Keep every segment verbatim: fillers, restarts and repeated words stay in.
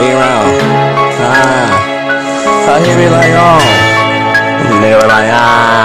Be around. Ah. I hear me like, oh. Nigga be like,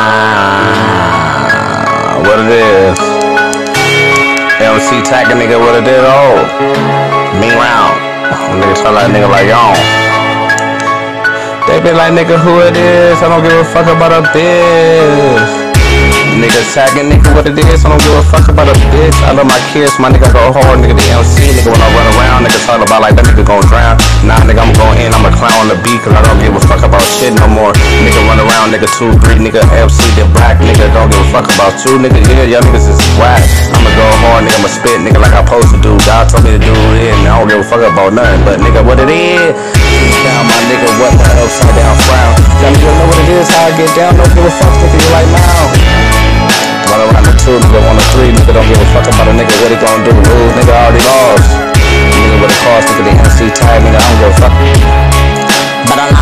ah. What it is? M C tagging nigga what it is, oh. Me round. Nigga talk like nigga like, oh. They be like, nigga, who it is? I don't give a fuck about a bitch. Nigga tagging nigga what it is, I don't give a fuck about a bitch. I love my kids, my nigga go hard, nigga the M C, nigga when I run around, nigga talk about like that nigga gon' drown. Nah nigga I'm going in, I'm a clown on the beat, cause I don't give a fuck about shit no more. Nigga run around, nigga two, three, nigga M C, the black, nigga don't give a fuck about two, nigga, yeah, y'all niggas is whack. I'ma go hard, nigga, I'ma spit, nigga like I supposed to do. God told me to do it, and I don't give a fuck about nothing, but nigga what it is? Down my nigga, what the upside down frown. Y'all nigga know what it is, how I get down, don't give a fuck, nigga, you like now. Run around the two, nigga on the three, nigga don't give a fuck about a nigga, what he gon' do, lose, nigga already lost. Nigga what it cost, nigga the M C tag, nigga I don't give a fuck. But I'm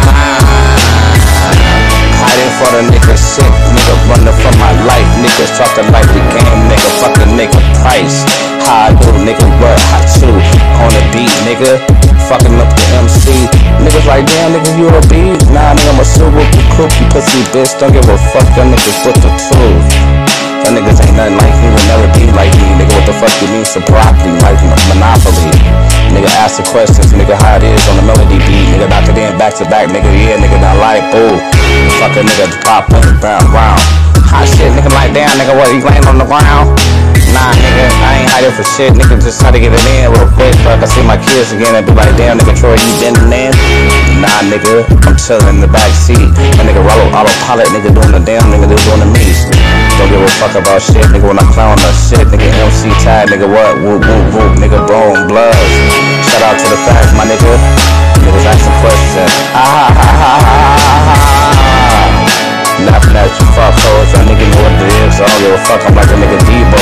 hiding for the nigga shit, nigga running for my life, niggas talking like the game, nigga fuck a nigga price. How I do, nigga what, how to, on the beat, nigga, fucking up the M C. Niggas like, damn nigga you a beat, nah nigga I'm a super cook, you pussy bitch, don't give a fuck, y'all niggas with the truth. Y'all niggas ain't nothing like me, will never be like me. Nigga, what the fuck you mean? Sobriety, like Monopoly. Nigga, ask the questions, nigga, how it is on the melody beat. Nigga, knock it in back to back, nigga, yeah, nigga, not like, boo. Fuck a nigga, pop, put it round, round. Hot shit, nigga, like, damn, nigga, what, he laying on the ground? Nah, nigga, I ain't hiding for shit, nigga, just try to get it in real quick. So I can see my kids again and be like, damn, nigga, Troy, you bending in? Nah, nigga, I'm chillin' in the back seat. My nigga, Rollo, autopilot, nigga, doing the damn, nigga, they doing the me. Don't give a fuck about shit, nigga, when I clown the shit, nigga, M C tag, nigga, what, whoop, whoop, whoop, nigga, boom, bloods. Shout out to the facts, my nigga, niggas asking questions, ha ha ha ha ha ha. Laughing at you fuckhoes, y'all nigga know what it is, so I don't give a fuck, I'm like a nigga Debo.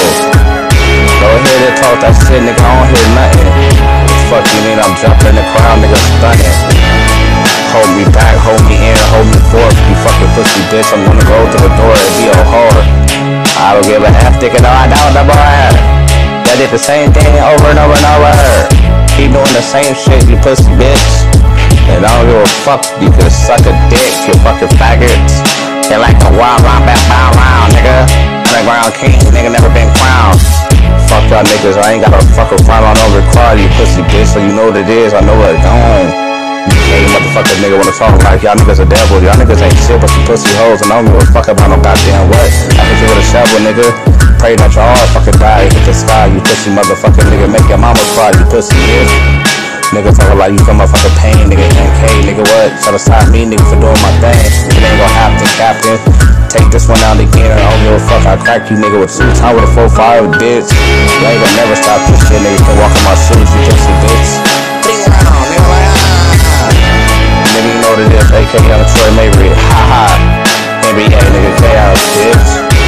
Go ahead and talk that shit, nigga, I don't hear nothing. What the fuck you mean, I'm jumping in the crowd, nigga, stunning. Hold me back, hold me in, hold me forth, you fucking pussy bitch, I'm gonna go to the door and be a whore. I don't give a half dick and all I know the boy. Y'all did the same thing over and over and over. Keep doing the same shit, you pussy bitch. And I don't give a fuck, you can suck a dick, you fucking faggots. They like a wild round, back bound round, nigga. Underground king, nigga never been crowned. Fuck y'all niggas, I ain't got a fucking front on over car, you pussy bitch, so you know what it is, I know what it's on. You motherfuckers nigga wanna talk like y'all niggas a devil, y'all niggas ain't shit but some pussy hoes, and I don't give a fuck about no goddamn what. I hit you with a shovel, nigga. Pray that y'all all fucking die, hit the sky, you pussy motherfucking nigga, make your mama cry, you pussy bitch. Nigga talking like you feel my fucking pain, nigga, N K, nigga what? Try to stop me, nigga, for doing my thing. It ain't gon' happen, captain. Take this one out again, I don't give a fuck, I crack you, nigga, with two time with a four five, bitch. You ain't gonna never stop this shit, nigga, you can walk in my shoes, you pussy bitch. Bring around, nigga, like, nigga, you know what it is, A K on the Troy Mabry, ha ha. N B A, nigga, chaos, bitch.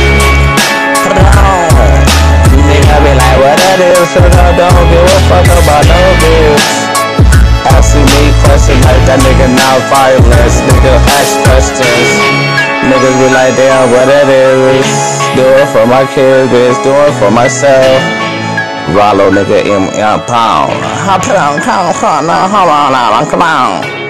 Nigga, be like, what that is, so I don't give a fuck about no bitch. Asking me questions like that nigga now violence, nigga, ask questions. Niggas be like, damn, what that is. Do it for my kids, bitch, do it for myself. Rollo, nigga, M, M, pound. Hop down, come on, come on, come on.